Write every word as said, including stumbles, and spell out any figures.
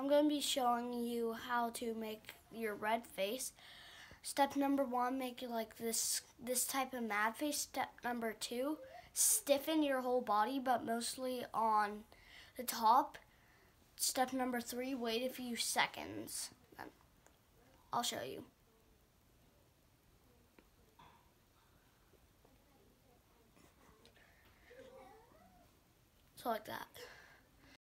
I'm going to be showing you how to make your red face. Step number one, make it like this this type of mad face. Step number two, stiffen your whole body, but mostly on the top. Step number three, wait a few seconds. I'll show you. So like that.